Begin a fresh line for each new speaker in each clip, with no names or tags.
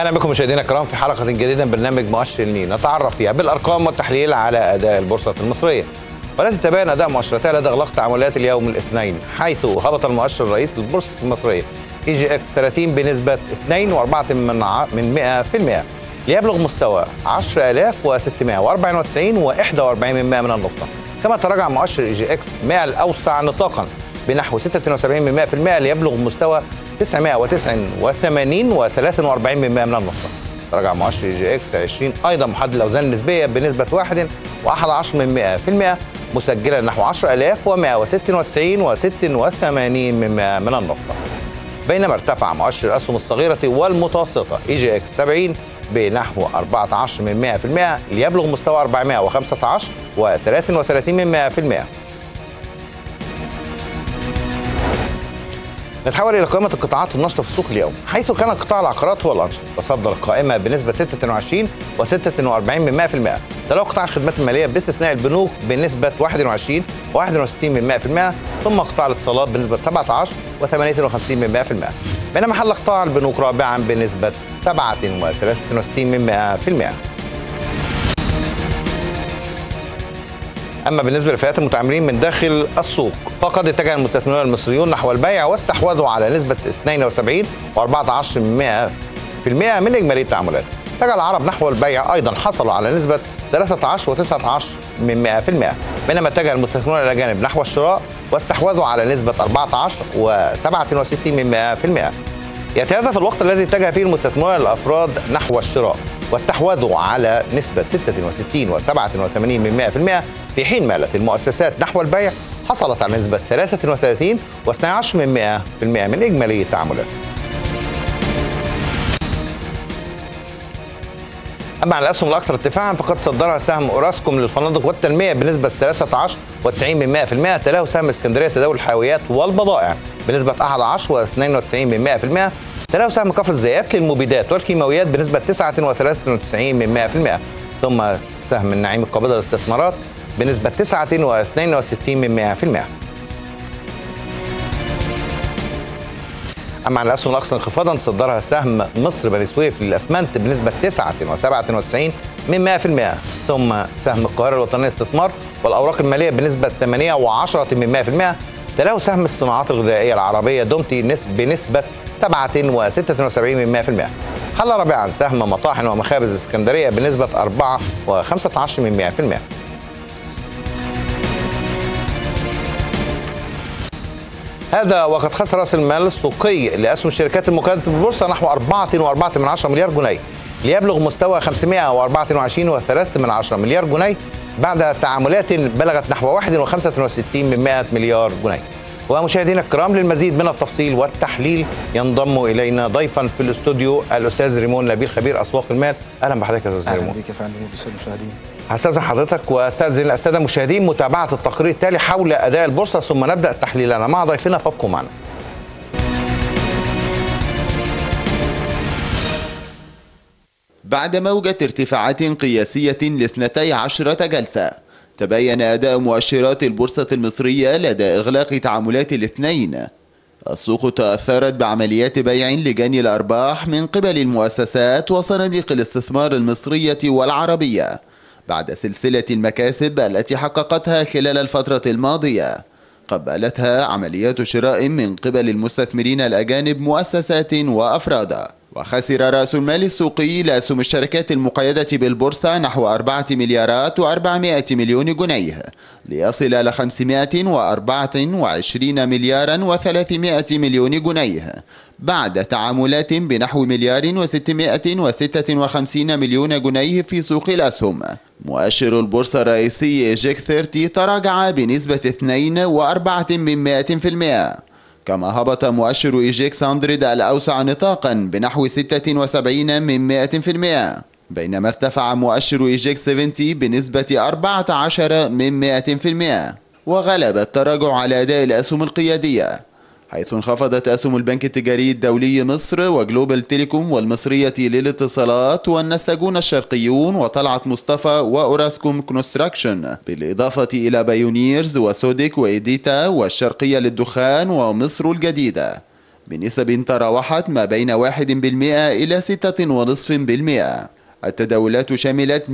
اهلا بكم مشاهدينا الكرام في حلقه جديده من برنامج مؤشر النيل نتعرف فيها بالارقام والتحليل على اداء البورصه المصريه، والتي تبين اداء مؤشراتها لدى اغلاق تعاملات اليوم الاثنين، حيث هبط المؤشر الرئيس للبورصه المصريه EGX 30 بنسبه 2.4% ليبلغ مستوى 10694 و41 من النقطه، كما تراجع مؤشر EGX 100 الاوسع نطاقا بنحو 76% ليبلغ مستوى 989 و43 من النقطة. تراجع مؤشر EGX 20 أيضا محدد الأوزان النسبية بنسبة 1.11% مسجلا نحو 10196 و86 من النقطة. بينما ارتفع مؤشر الأسهم الصغيرة والمتوسطة EGX 70 بنحو 14% ليبلغ مستوى 415 و33 من 1%. نتحول إلى قائمة القطاعات النشطة في السوق اليوم، حيث كان قطاع العقارات هو الأنشط، تصدر القائمة بنسبة 26 و46 من 100%، تلو قطاع الخدمات المالية باستثناء البنوك بنسبة 21 و61 من 100%، ثم قطاع الاتصالات بنسبة 17 و58 من 100%، بينما حل قطاع البنوك رابعا بنسبة 7 و63 من 100%. أما بالنسبة لفئات المتعاملين من داخل السوق فقد اتجه المستثمرون المصريون نحو البيع واستحوذوا على نسبة 72 و14% من إجمالي التعاملات. اتجه العرب نحو البيع أيضا حصلوا على نسبة 13 و19 من 100%، بينما اتجه المستثمرون الأجانب نحو الشراء واستحوذوا على نسبة 14 و67 من 100%. يأتي هذا في الوقت الذي اتجه فيه المستثمرون الأفراد نحو الشراء واستحوذوا على نسبة 66 و87 من 100%، في حين مالت المؤسسات نحو البيع حصلت على نسبة 33 و12 من 100% من إجمالي التعاملات. أما على الأسهم الأكثر ارتفاعا فقد صدرها سهم أوراسكوم للفنادق والتنمية بنسبة 13 و90 من 100%، تلاه سهم اسكندرية تداول الحاويات والبضائع بنسبة 11 و92 من 100%، تلاه سهم كفر الزيات للمبيدات والكيماويات بنسبة 9 و93 من 100%، ثم سهم النعيم القابضة للاستثمارات بنسبة 9 و62 من 100%. أما على الأسهم الأكثر انخفاضا تصدرها سهم مصر بني سويف للأسمنت بنسبة 9 و97 من 100%، ثم سهم القاهرة الوطنية للاستثمار والأوراق المالية بنسبة 8 و10 من 100%، تلاه سهم الصناعات الغذائية العربية دومتي بنسبة 7 و76 من 100%. حل رابعا سهم مطاحن ومخابز اسكندرية بنسبة 4 و15 من 100%. هذا وقد خسر رأس المال السوقي لأسهم الشركات المقيدة بالبورصة نحو 4.4 مليار جنيه ليبلغ مستوى 524.3 مليار جنيه بعد تعاملات بلغت نحو 1.65 من مليار جنيه. ومشاهدينا الكرام للمزيد من التفصيل والتحليل ينضم الينا ضيفا في الاستوديو الاستاذ ريمون نبيل خبير اسواق المال. اهلا بحضرتك يا استاذ ريمون.
اهلا بك يا فندم وبالساده المشاهدين.
هستاذن حضرتك واستاذن الساده المشاهدين متابعه التقرير التالي حول اداء البورصه ثم نبدا تحليلنا مع ضيفنا، فابقوا معنا.
بعد موجة ارتفاعات قياسية ل12 جلسة، تبين أداء مؤشرات البورصة المصرية لدى إغلاق تعاملات الاثنين. السوق تأثرت بعمليات بيع لجني الأرباح من قبل المؤسسات وصناديق الاستثمار المصرية والعربية بعد سلسلة المكاسب التي حققتها خلال الفترة الماضية. قبلتها عمليات شراء من قبل المستثمرين الأجانب مؤسسات وأفراد. وخسر رأس المال السوقي لأسهم الشركات المقيدة بالبورصة نحو 4 مليارات و400 مليون جنيه ليصل إلى 524 مليارا و300 مليون جنيه بعد تعاملات بنحو مليار و656 مليون جنيه في سوق الأسهم. مؤشر البورصة الرئيسي EGX 30 تراجع بنسبة 2.4 من 100%، كما هبط مؤشر EGX 100 الأوسع نطاقا بنحو 76 من 100%، بينما ارتفع مؤشر EGX 70 بنسبة 14 من 100%. وغلب التراجع على أداء الأسهم القيادية، حيث انخفضت أسهم البنك التجاري الدولي مصر وجلوبال تيليكوم والمصرية للاتصالات والنساجون الشرقيون وطلعت مصطفى وأوراسكوم كونستراكشن، بالإضافة إلى بايونيرز وسودك وإيديتا والشرقية للدخان ومصر الجديدة. بنسب تراوحت ما بين 1% إلى 6.5%. التداولات شملت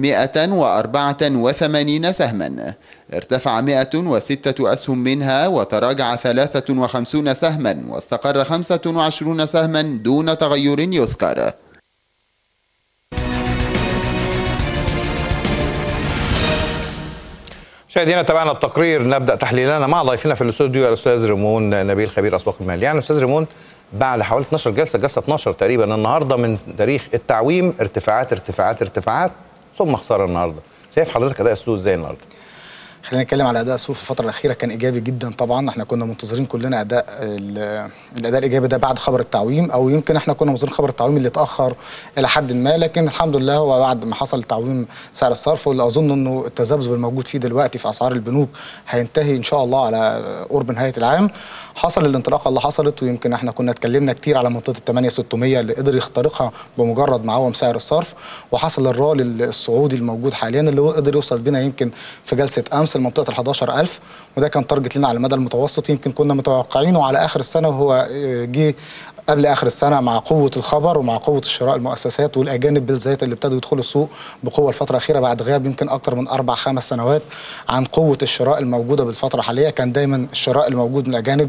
184 سهما، ارتفع 106 أسهم منها وتراجع 53 سهما، واستقر 25 سهما دون تغير يذكر.
مشاهدينا تابعنا التقرير، نبدا تحليلنا مع ضيفنا في الاستوديو الاستاذ ريمون نبيل خبير اسواق المال. يعني استاذ ريمون، بعد حوالي 12 جلسه 12 تقريبا النهارده من تاريخ التعويم، ارتفاعات ارتفاعات ارتفاعات ثم خساره النهارده، شايف حضرتك اداء السوق ازاي النهارده؟
خلينا نتكلم على اداء السوق في الفتره الاخيره، كان ايجابي جدا طبعا. احنا كنا منتظرين كلنا الاداء الايجابي ده بعد خبر التعويم، او يمكن احنا كنا منتظرين خبر التعويم اللي اتاخر الى حد ما، لكن الحمد لله هو بعد ما حصل تعويم سعر الصرف، واللي اظن انه التذبذب الموجود فيه دلوقتي في اسعار البنوك هينتهي ان شاء الله على قرب نهايه العام. حصل الانطلاقه اللي حصلت، ويمكن احنا كنا اتكلمنا كتير على منطقه 8600 اللي قدر يخترقها بمجرد معوم سعر الصرف، وحصل الرالي الصعودي الموجود حاليا اللي هو قدر يوصل بينا يمكن في جلسه امس لمنطقه ال 11000، وده كان تارجت لنا على المدى المتوسط. يمكن كنا متوقعينه على اخر السنه، وهو جه قبل اخر السنه مع قوه الخبر ومع قوه الشراء، المؤسسات والاجانب بالذات اللي ابتدوا يدخلوا السوق بقوه الفتره الاخيره بعد غياب يمكن اكثر من 4-5 سنوات عن قوه الشراء الموجوده بالفتره الحاليه. كان دايما الشراء الموجود من الاجانب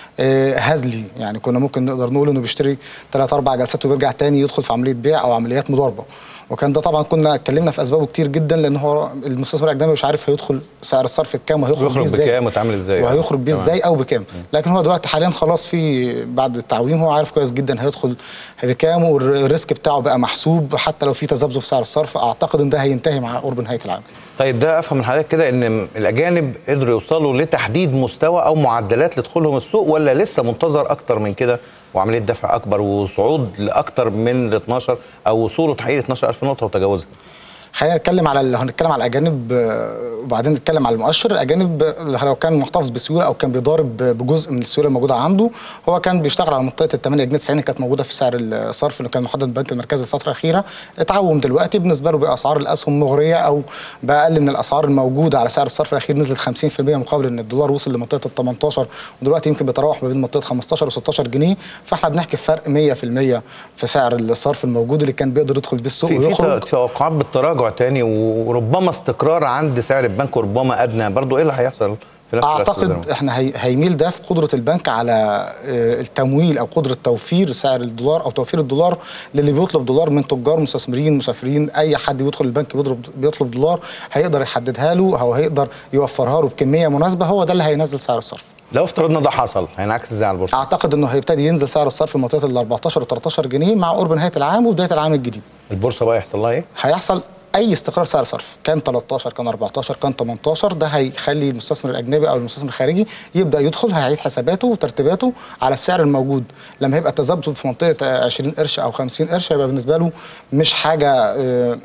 هزلي، يعني كنا ممكن نقدر نقول انه بيشتري 3-4 جلسات وبيرجع تاني يدخل في عمليه بيع او عمليات مضاربه، وكان ده طبعا كنا اتكلمنا في اسبابه كتير جدا، لان هو المستثمر الاجنبي مش عارف هيدخل سعر الصرف بكام وهيخرج بيه ازاي،
بكام وتعمل ازاي،
وهيخرج بيه ازاي او بكام. لكن هو دلوقتي حاليا خلاص في بعد التعويم هو عارف كويس جدا هيدخل بكام، والريسك بتاعه بقى محسوب حتى لو في تذبذب في سعر الصرف. اعتقد ان ده هينتهي مع قرب نهايه العام.
طيب ده افهم من حضرتك كده ان الاجانب قدروا يوصلوا لتحديد مستوى او معدلات لدخولهم السوق، ولا لسه منتظر اكتر من كده وعمليه دفع اكبر وصعود لاكتر من 12 او وصول تحقيق 12000 نقطه وتجاوزها؟
خلينا نتكلم على لو هنتكلم على الاجانب وبعدين نتكلم على المؤشر. الاجانب لو كان محتفظ بالسيوله او كان بيضارب بجزء من السيوله الموجوده عنده، هو كان بيشتغل على منطقه ال 8 جنيه 90 اللي كانت موجوده في سعر الصرف اللي كان محدد البنك المركزي الفتره الاخيره. اتعوم دلوقتي بالنسبه له باسعار الاسهم مغريه او باقل من الاسعار الموجوده على سعر الصرف الاخير، نزل 50% مقابل ان الدولار وصل لمنطقه ال 18، ودلوقتي يمكن بيتراوح ما بين منطقه 15 و16 جنيه. فاحنا بنحكي في فرق 100% في سعر الصرف الموجود اللي كان بيقدر يدخل بيه السوق ويخرج.
في توقعات بالتراجع تاني وربما استقرار عند سعر البنك وربما ادنى، برضو ايه اللي هيحصل في نفس الوقت؟
اعتقد احنا هيميل ده في قدره البنك على التمويل او قدره توفير سعر الدولار او توفير الدولار للي بيطلب دولار من تجار مستثمرين مسافرين. اي حد بيدخل البنك بيطلب دولار هيقدر يحددها له او هيقدر يوفرها له بكميه مناسبه، هو ده اللي هينزل سعر الصرف.
لو افترضنا ده حصل هينعكس ازاي على البورصه؟
اعتقد انه هيبتدي ينزل سعر الصرف في منطقه ال 14 و13 جنيه مع قرب نهايه العام وبدايه العام الجديد.
البورصه بقى يحصل لها ايه؟
هيحصل اي استقرار سعر صرف، كان 13 كان 14 كان 18، ده هيخلي المستثمر الاجنبي او المستثمر الخارجي يبدا يدخل، هيعيد حساباته وترتيباته على السعر الموجود. لما هيبقى التذبذب في منطقه 20 قرش او 50 قرش هيبقى بالنسبه له مش حاجه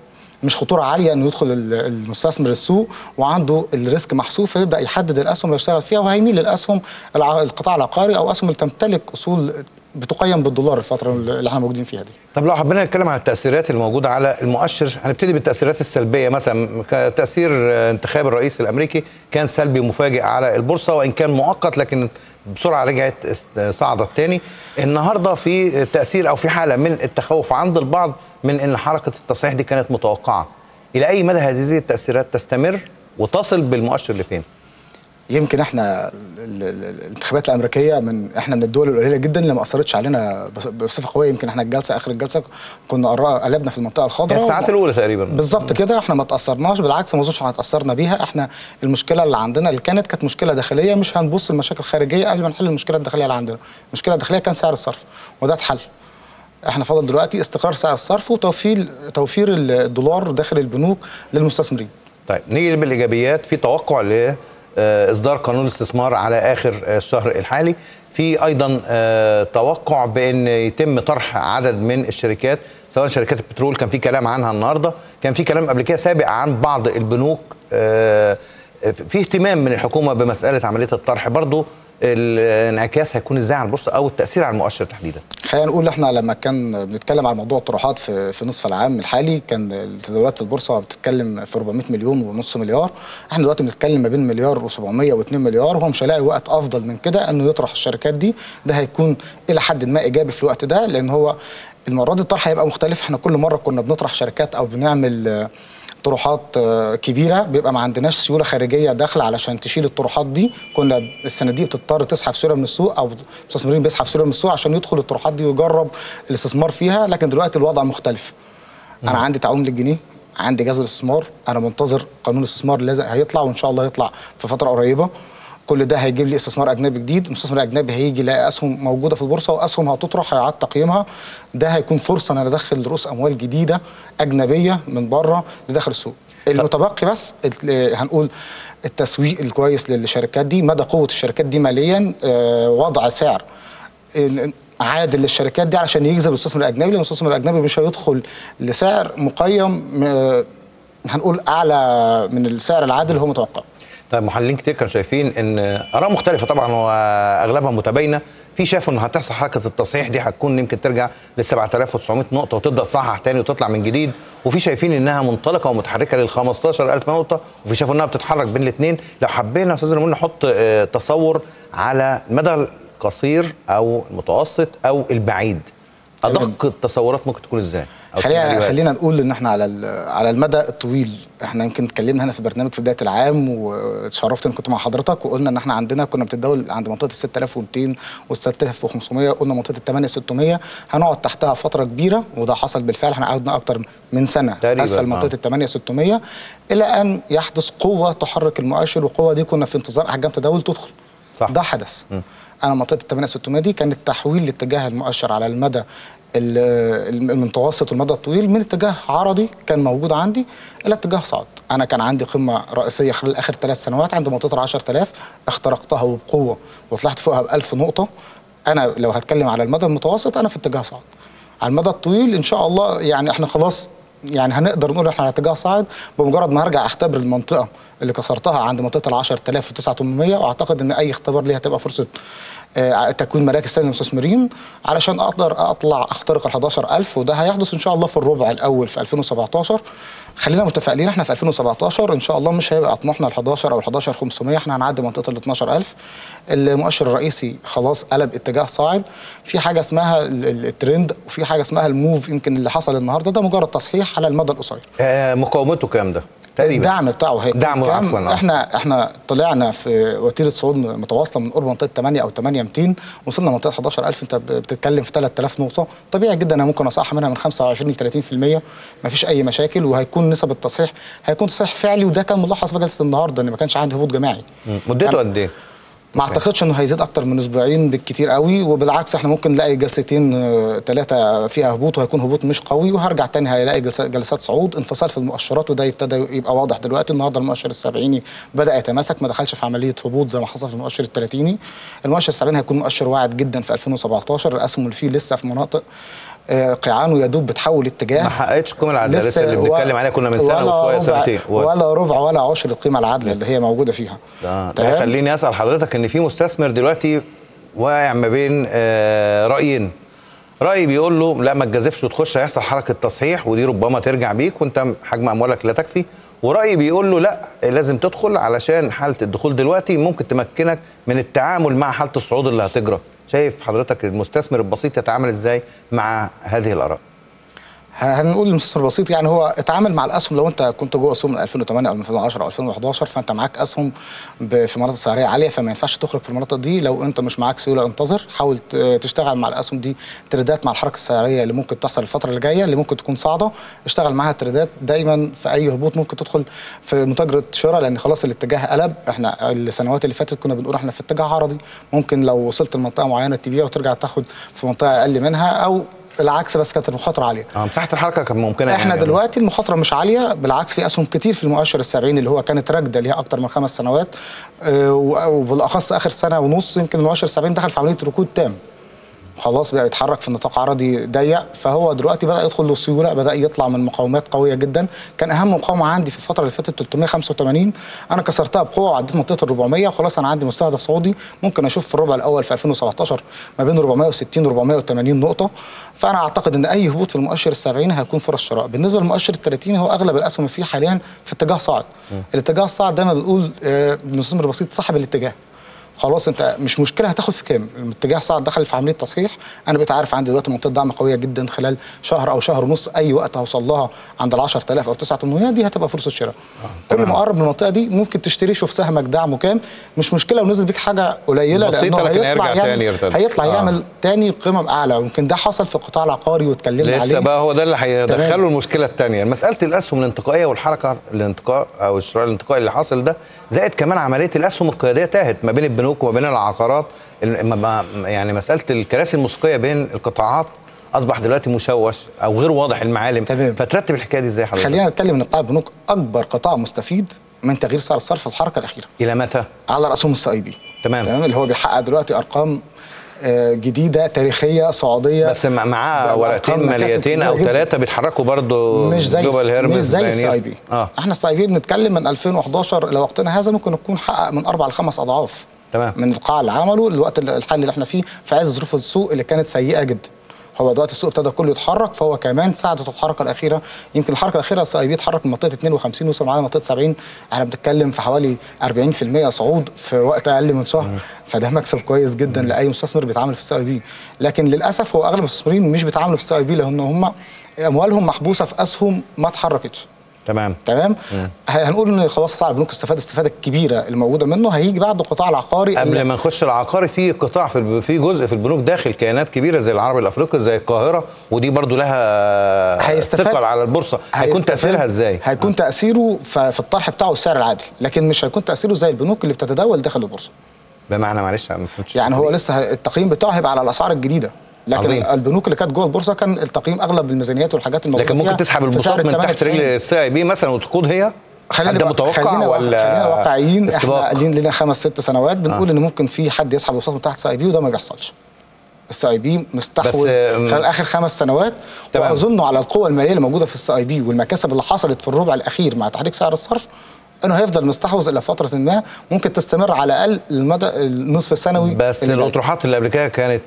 مش خطوره عاليه انه يدخل المستثمر السوق وعنده الريسك محسوب، فيبدا يحدد الاسهم اللي يشتغل فيها، وهيميل للاسهم القطاع العقاري او اسهم اللي تمتلك اصول بتقيم بالدولار الفتره اللي احنا موجودين فيها دي.
طب لو حبينا نتكلم عن التاثيرات الموجوده على المؤشر، هنبتدي بالتاثيرات السلبيه. مثلا تاثير انتخاب الرئيس الامريكي كان سلبي مفاجئ على البورصه، وان كان مؤقت لكن بسرعه رجعت صعدت تاني. النهارده في تاثير او في حاله من التخوف عند البعض من ان حركه التصحيح دي كانت متوقعه. الى اي مدى هذه التاثيرات تستمر وتصل بالمؤشر لفين؟ يمكن
احنا الانتخابات الامريكيه احنا من الدول القليله جدا اللي ما اثرتش علينا بصفه قويه. يمكن احنا اخر الجلسه كنا قلبنا في المنطقه الخضراء
الساعات الاولى تقريبا
بالظبط كده. احنا ما تاثرناش، بالعكس ما اظنش احنا اتاثرنا بيها. احنا المشكله اللي عندنا اللي كانت مشكله داخليه، مش هنبص لمشاكل خارجيه قبل ما نحل المشكله الداخليه اللي عندنا. المشكله الداخليه كان سعر الصرف وده اتحل. احنا فاضل دلوقتي استقرار سعر الصرف وتوفير الدولار داخل البنوك للمستثمرين.
طيب نيجي بالايجابيات. في توقع اصدار قانون الاستثمار على اخر الشهر الحالي. في ايضا توقع بان يتم طرح عدد من الشركات، سواء شركات البترول كان في كلام عنها النهارده، كان في كلام قبل كده سابق عن بعض البنوك. في اهتمام من الحكومه بمساله عمليه الطرح. برضو الانعكاس هيكون ازاي على البورصه او التاثير على المؤشر تحديدا؟
خلينا نقول احنا لما كان بنتكلم على موضوع الطروحات في نصف العام الحالي، كان التداولات في البورصه بتتكلم في 400 مليون ونص مليار. احنا دلوقتي بنتكلم ما بين مليار و700 و2 مليار، وهو مش هيلاقي وقت افضل من كده انه يطرح الشركات دي. ده هيكون الى حد ما ايجابي في الوقت ده، لان هو المره دي الطرح هيبقى مختلف. احنا كل مره كنا بنطرح شركات او بنعمل طروحات كبيره بيبقى ما عندناش سيوله خارجيه داخله علشان تشيل الطروحات دي. كنا السنه دي بتضطر تسحب سيوله من السوق، او المستثمرين بيسحب سيوله من السوق عشان يدخل الطروحات دي ويجرب الاستثمار فيها. لكن دلوقتي الوضع مختلف. انا عندي تعويم للجنيه، عندي جذر الاستثمار، انا منتظر قانون الاستثمار اللي هيطلع، وان شاء الله يطلع في فتره قريبه. كل ده هيجيب لي استثمار اجنبي جديد. المستثمر الاجنبي هيجي يلاقي اسهم موجوده في البورصه، واسهم هتطرح هيعاد تقييمها. ده هيكون فرصه ان انا ادخل رؤوس اموال جديده اجنبيه من بره لداخل السوق. المتبقي بس هنقول التسويق الكويس للشركات دي، مدى قوه الشركات دي ماليا، وضع سعر عادل للشركات دي علشان يجذب المستثمر الاجنبي. لان المستثمر الاجنبي مش هيدخل لسعر مقيم هنقول اعلى من السعر العادل اللي هو متوقع.
طيب محللين كتير كانوا شايفين ان اراء مختلفه طبعا واغلبها متباينه. في شافوا ان هتحصل حركه التصحيح دي هتكون يمكن ترجع ل 7900 نقطه وتبدا تصحح تاني وتطلع من جديد، وفي شايفين انها منطلقه ومتحركه لل 15000 نقطه، وفي شافوا انها بتتحرك بين الاثنين. لو حبينا يا استاذ رمون نحط تصور على المدى القصير او المتوسط او البعيد، ادق التصورات ممكن تكون ازاي؟
خلينا نقول ان احنا على المدى الطويل، احنا يمكن اتكلمنا هنا في برنامج في بدايه العام واتشرفت ان كنت مع حضرتك، وقلنا ان احنا عندنا كنا بنتداول عند منطقه ال 6200 وال 6500، قلنا منطقه ال 8600 هنقعد تحتها فتره كبيره، وده حصل بالفعل. احنا قعدنا اكتر من سنه اسفل منطقه ال 8600 الى ان يحدث قوه تحرك المؤشر، والقوه دي كنا في انتظار احجام تداول تدخل. صح. ده حدث. انا منطقه ال 8600 دي كانت تحويل لاتجاه المؤشر على المدى المتوسط والمدى الطويل من اتجاه عرضي كان موجود عندي الى اتجاه صاعد. انا كان عندي قمه رئيسيه خلال اخر 3 سنوات عند منطقه ال 10000، اخترقتها وبقوه وطلعت فوقها ب 1000 نقطه. انا لو هتكلم على المدى المتوسط انا في اتجاه صاعد. على المدى الطويل ان شاء الله يعني احنا خلاص يعني هنقدر نقول احنا على اتجاه صاعد بمجرد ما هرجع اختبر المنطقه اللي كسرتها عند منطقه ال 10000 و9800، واعتقد ان اي اختبار ليها هتبقى فرصه تكوين مراكز ثانيه للمستثمرين علشان اقدر اطلع اخترق ال 11000، وده هيحدث ان شاء الله في الربع الاول في 2017. خلينا متفائلين احنا في 2017 ان شاء الله مش هيبقى طموحنا ال 11 او ال 11500، احنا هنعدي منطقه ال 12000. المؤشر الرئيسي خلاص قلب اتجاه صاعد. في حاجه اسمها الترند وفي حاجه اسمها الموف، يمكن اللي حصل النهارده ده مجرد تصحيح على المدى القصير.
مقاومته كام ده؟ تقريبا
الدعم بتاعه هيك
دعمه عفوا.
احنا طلعنا في وتيره صعود متواصله من قرب منطقه 8 او 8200، وصلنا منطقه 11000. انت بتتكلم في 3000 نقطه، طبيعي جدا انا ممكن اصحح منها من 25 ل 30%، مفيش اي مشاكل. وهيكون نسب التصحيح هيكون تصحيح فعلي، وده كان ملاحظ في جلسه النهارده ان ما كانش عندي هبوط جماعي.
مدته قد ايه؟
ما اعتقدش انه هيزيد اكتر من اسبوعين بالكتير قوي، وبالعكس احنا ممكن نلاقي جلستين 3 فيها هبوط وهيكون هبوط مش قوي، وهرجع تاني هيلاقي جلسات صعود انفصال في المؤشرات، وده يبتدى يبقى واضح دلوقتي. النهارده المؤشر السبعيني بدا يتماسك، ما دخلش في عمليه هبوط زي ما حصل في المؤشر الثلاثيني. المؤشر السبعيني هيكون مؤشر واعد جدا في 2017. الاسهم اللي فيه لسه في مناطق قيعان يدوب بتحول اتجاه،
ما حققتش القيمه العادله لسه اللي بنتكلم عليها كنا من سنه وشويه سنتين،
ولا ربع ولا عشر القيمه العادله اللي هي موجوده فيها.
ده خليني اسال حضرتك ان في مستثمر دلوقتي واقع ما بين رايين. راي بيقول له لا ما تجازفش وتخش هيحصل حركه تصحيح ودي ربما ترجع بيك وانت حجم اموالك لا تكفي، ورأي بيقول له لا لازم تدخل علشان حاله الدخول دلوقتي ممكن تمكنك من التعامل مع حاله الصعود اللي هتجرى. شايف حضرتك المستثمر البسيط يتعامل ازاي مع هذه الاراء؟
هنقول المستثمر البسيط يعني هو اتعامل مع الاسهم. لو انت كنت جوه اسهم من 2008 او 2010 او 2011 فانت معاك اسهم في مناطق سعريه عاليه، فما ينفعش تخرج في المناطق دي. لو انت مش معاك سيوله انتظر، حاول تشتغل مع الاسهم دي تريدات مع الحركه السعريه اللي ممكن تحصل الفتره اللي جايه، اللي ممكن تكون صاعده. اشتغل معاها تريدات دايما في اي هبوط ممكن تدخل في متاجره شراء، لان خلاص الاتجاه قلب. احنا السنوات اللي فاتت كنا بنقول احنا في اتجاه عرضي، ممكن لو وصلت لمنطقه معينه تبيع وترجع تاخد في منطقه اقل منها، او العكس بس كانت المخاطره عاليه.
مساحه الحركه كانت ممكنه.
احنا يعني دلوقتي المخاطره مش عاليه، بالعكس في اسهم كتير في المؤشر السبعيني اللي هو كانت راكده ليها اكتر من 5 سنوات، وبالاخص اخر سنه ونص يمكن المؤشر السبعيني دخل في عمليه ركود تام. خلاص بقى يتحرك في نطاق عرضي ضيق، فهو دلوقتي بدا يدخل له سيوله، بدا يطلع من مقاومات قويه جدا. كان اهم مقاومه عندي في الفتره اللي فاتت 385، انا كسرتها بقوه وعديت منطقه ال 400، وخلاص انا عندي مستهدف صعودي ممكن اشوف في الربع الاول في 2017 ما بين 460 و 480 نقطه. فانا اعتقد ان اي هبوط في المؤشر ال70 هيكون فرص شراء. بالنسبه للمؤشر ال30 هو اغلب الاسهم فيه حاليا في اتجاه صاعد. الاتجاه الصاعد دايما بنقول المستثمر البسيط صاحب الاتجاه، خلاص انت مش مشكله هتاخد في كام، الاتجاه صاعد دخل في عمليه تصحيح. انا بقيت عارف عندي دلوقتي منطقه دعم قويه جدا خلال شهر او شهر ونص، اي وقت هوصل لها عند ال 10000 او 9800 دي هتبقى فرصه شراء. كل ما اقرب من المنطقه دي ممكن تشتري، شوف سهمك دعمه كام، مش مشكله لو نزل بيك حاجه قليله
بسيطه لكن هيرجع تاني يرتد،
هيطلع يعمل تاني قمم اعلى. يمكن ده حصل في القطاع العقاري واتكلمنا عليه
لسه بقى، هو ده اللي هيدخله المشكله الثانيه، مساله الاسهم الانتقائيه والحركه الانتقاء او الشراء الانتقائي اللي حاصل ده، زائد كمان عمليه الاسهم القياديه تاهت ما بين البنوك وما بين العقارات. يعني مساله الكراسي الموسيقيه بين القطاعات اصبح دلوقتي مشوش او غير واضح المعالم.
تمام.
فترتب الحكايه دي ازاي حضرتك؟
خلينا نتكلم ان قطاع البنوك اكبر قطاع مستفيد من تغيير سعر الصرف في الحركه الاخيره.
الى متى؟
على راسهم السي بي.
تمام.
اللي هو بيحقق دلوقتي ارقام جديده صعوديه،
بس معاه ورقتين ماليتين او 3 بيتحركوا برضه
مش زي السي اي بي. احنا السي اي بي بنتكلم من 2011 الى وقتنا هذا ممكن نكون حقق من 4 ل 5 اضعاف.
تمام.
من القاع اللي عمله الوقت الحالي اللي احنا فيه في عز ظروف السوق اللي كانت سيئه جدا. هو دلوقتي السوق ابتدى كله يتحرك، فهو كمان ساعدته الحركه الاخيره. يمكن الحركه الاخيره السي اي بي اتحرك من منطقه 52 وصل معانا منطقه 70، احنا بنتكلم في حوالي 40% صعود في وقت اقل من شهر. فده مكسب كويس جدا لاي مستثمر بيتعامل في السي اي بي. لكن للاسف هو اغلب المستثمرين مش بيتعاملوا في السي اي بي لان هم اموالهم محبوسه في اسهم ما اتحركتش. تمام. هنقول ان خلاص قطاع البنوك استفاد استفاده كبيره الموجوده منه. هيجي بعد القطاع العقاري.
قبل ما نخش العقاري، في قطاع في جزء في البنوك داخل كيانات كبيره زي العربي الافريقي زي القاهره، ودي برضو لها ثقل على البورصه. هيكون تاثيرها ازاي؟
هيكون تاثيره في الطرح بتاعه السعر العادل، لكن مش هيكون تاثيره زي البنوك اللي بتتداول داخل البورصه.
بمعنى معلش ما فهمتش
يعني هو لسه التقييم بتاعه هيبقى على الاسعار الجديده، لكن عظيم. البنوك اللي كانت جوه البورصه كان التقييم اغلب الميزانيات والحاجات الموجوده،
لكن ممكن تسحب البورصات من تحت رجل السي اي بي مثلا وتقود هي.
خلينا
متوقع
ولا واقعيين؟ احنا قاعدين لنا 5-6 سنوات بنقول ان ممكن في حد يسحب البورصات من تحت السي اي بي، وده ما بيحصلش. السي اي بي مستحوذ خلال اخر 5 سنوات، واظن على القوه الماليه اللي موجوده في السي اي بي والمكاسب اللي حصلت في الربع الاخير مع تحريك سعر الصرف، انه هيفضل مستحوذ الى فتره ما ممكن تستمر على الاقل المدى النصف السنوي.
بس الاطروحات اللي قبل كده كانت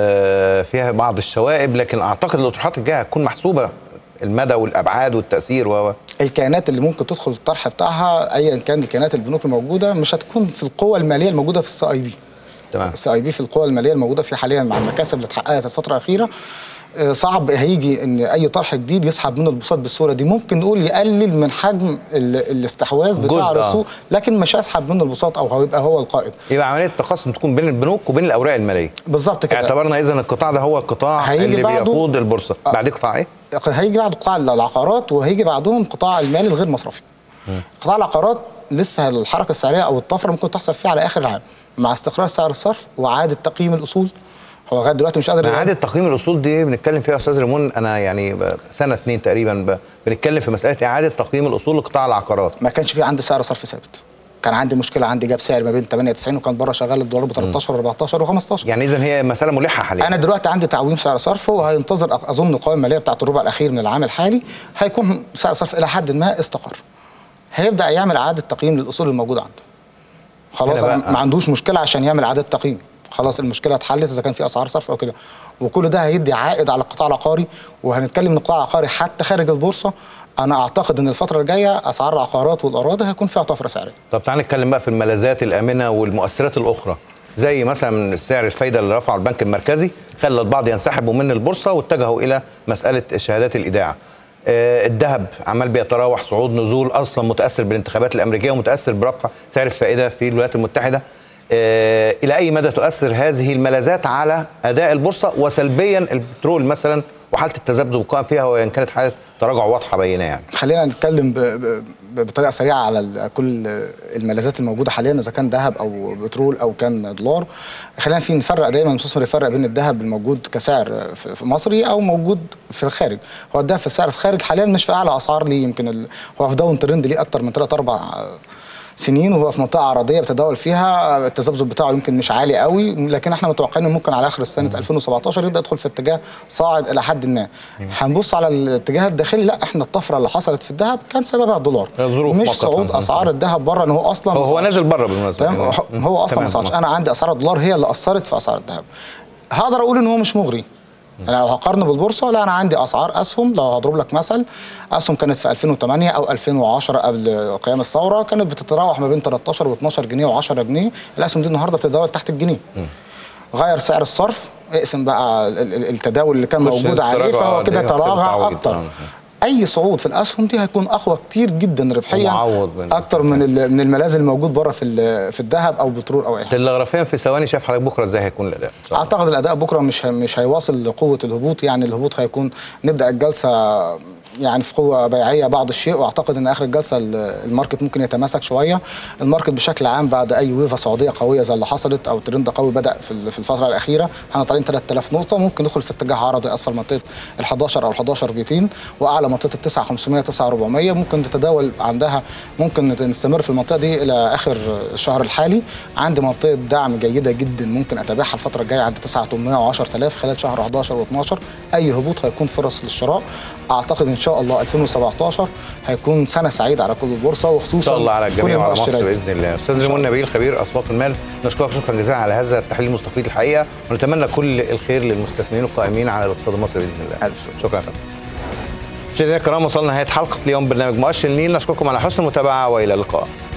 فيها بعض الشوائب، لكن اعتقد الاطروحات الجايه هتكون محسوبه المدى والابعاد والتاثير
الكيانات اللي ممكن تدخل الطرح بتاعها ايا كان الكيانات البنوك الموجوده مش هتكون في القوه الماليه الموجوده في السي اي بي.
تمام.
السي اي بي في القوه الماليه الموجوده فيه حاليا مع المكاسب اللي اتحققت الفتره الاخيره، صعب هيجي ان اي طرح جديد يسحب منه البورصات بالصوره دي. ممكن نقول يقلل من حجم الاستحواذ بتاع السوق، لكن مش هيسحب منه البورصات او هيبقى هو القائد.
يبقى عمليه التقاسم تكون بين البنوك وبين الاوراق الماليه.
بالظبط كده.
اعتبرنا اذا القطاع ده هو القطاع اللي بيقود البورصه. بعد قطاع ايه؟
هيجي بعد قطاع العقارات، وهيجي بعدهم قطاع المال الغير مصرفي. قطاع العقارات لسه الحركه السعريه او الطفره ممكن تحصل فيه على اخر العام مع استقرار سعر الصرف واعاده تقييم الاصول. هو لغايه دلوقتي مش قادر.
اعاده تقييم الاصول دي بنتكلم فيها يا استاذ ريمون، انا يعني سنه 2 تقريبا بنتكلم في مساله اعاده تقييم الاصول لقطاع العقارات.
ما كانش في عندي سعر صرف ثابت، كان عندي مشكله، عندي جاب سعر ما بين 98 وكان بره شغال الدولار ب 13 و14 و15.
يعني اذا هي مساله ملحه حاليا.
انا دلوقتي عندي تعويم سعر صرف، وهينتظر اظن القوائم الماليه بتاعت الربع الاخير من العام الحالي هيكون سعر صرف الى حد ما استقر. هيبدا يعمل اعاده تقييم للاصول الموجوده عنده. خلاص ما عندوش مشكله عشان يعمل اعاده تقييم، خلاص المشكله اتحلت اذا كان في اسعار صرف او كده، وكل ده هيدي عائد على القطاع العقاري. وهنتكلم ان القطاع العقاري حتى خارج البورصه، انا اعتقد ان الفتره الجايه اسعار العقارات والاراضي هيكون فيها طفره سعريه.
طب تعالى نتكلم بقى في الملاذات الامنه والمؤثرات الاخرى، زي مثلا سعر الفايده اللي رفعه البنك المركزي خلى البعض ينسحبوا من البورصه واتجهوا الى مساله شهادات الايداع. الذهب عمال بيتراوح صعود نزول، اصلا متاثر بالانتخابات الامريكيه ومتاثر برفع سعر الفائده في الولايات المتحده. الى اي مدى تؤثر هذه الملاذات على اداء البورصه، وسلبيا البترول مثلا وحاله التذبذب القائم فيها وان كانت حاله تراجع واضحه باينه؟ يعني
خلينا نتكلم بطريقه سريعه على كل الملاذات الموجوده حاليا، اذا كان ذهب او بترول او كان دولار. خلينا نفرق دايما، المستثمر يفرق بين الذهب الموجود كسعر في مصري او موجود في الخارج. هو الذهب في السعر في الخارج حاليا مش في اعلى اسعار ليه، يمكن هو في داون ترند ليه اكتر من 3-4 سنين وهو في منطقه عرضيه بتتداول فيها، التذبذب بتاعه يمكن مش عالي قوي، لكن احنا متوقعين ممكن على اخر سنه 2017 يبدا يدخل في اتجاه صاعد الى حد ما. هنبص على الاتجاه الداخلي، لا احنا الطفره اللي حصلت في الذهب كان سببها الدولار، مش صعود اسعار الذهب بره، ان هو اصلا
هو نازل بره بالمناسبه،
هو اصلا ما صعدش. انا عندي اسعار الدولار هي اللي اثرت في اسعار الذهب. هقدر اقول ان هو مش مغري. انا لو هقارنه بالبورصه، لا انا عندي اسعار اسهم. لو هضرب لك مثل، اسهم كانت في 2008 او 2010 قبل قيام الثوره كانت بتتراوح ما بين 13 و12 جنيه و10 جنيه، الاسهم دي النهارده بتتداول تحت الجنيه. غير سعر الصرف، اقسم بقى التداول اللي كان موجود عليه، فهو كده تراجع اكتر. اي صعود في الاسهم دي هيكون اقوى كتير جدا ربحيا اكتر من الملاذ الموجود بره في الذهب او البترول او اي حاجه.
تلغرافيا في ثواني، شايف حضرتك بكره ازاي هيكون الاداء؟
اعتقد الاداء بكره مش هيواصل لقوه الهبوط، يعني الهبوط هيكون نبدا الجلسه يعني في قوه بيعيه بعض الشيء، واعتقد ان اخر الجلسه الماركت ممكن يتماسك شويه. الماركت بشكل عام بعد اي ويفه صعوديه قويه زي اللي حصلت او ترند قوي بدا في الفتره الاخيره، احنا طالعين 3000 نقطه، ممكن ندخل في اتجاه عرضي اسفل منطقه ال 11 او 11200 واعلى منطقه ال 9500 9400، ممكن تتداول عندها، ممكن نستمر في المنطقه دي الى اخر الشهر الحالي. عندي منطقه دعم جيده جدا ممكن اتابعها الفتره الجايه عند 9800 و 10000 خلال شهر 11 و12. اي هبوط هيكون فرص للشراء. اعتقد ان شاء الله 2017 هيكون سنه سعيده على كل البورصه، وخصوصا
ان شاء الله على الجميع وعلى مصر باذن الله. استاذ ريمون نبيل خبير اسواق المال، نشكرك شكرا جزيلا على هذا التحليل المستفيض الحقيقه، ونتمنى كل الخير للمستثمرين القائمين على الاقتصاد المصري باذن الله. شكرا يا فندم. مشاهدينا الكرام، وصلنا نهايه حلقه اليوم برنامج مؤشر النيل، نشكركم على حسن المتابعه والى اللقاء.